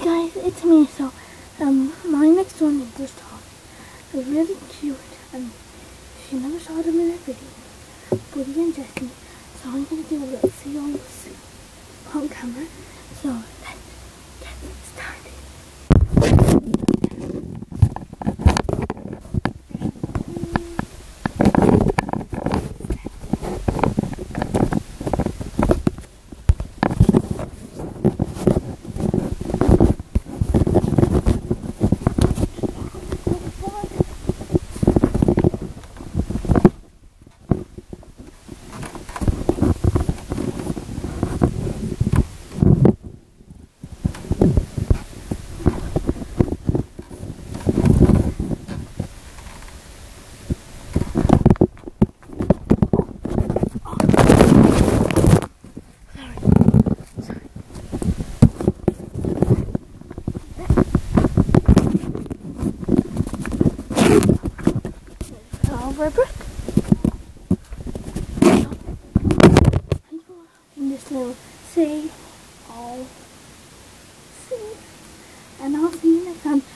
guys, it's me. So, my next door neighbor's dog is really cute, and she never saw them in a video, Buddy and Jessie. So I'm gonna do a little video on camera. So let's get started. Over a brick. In this little say, all see, and I'll see you next time.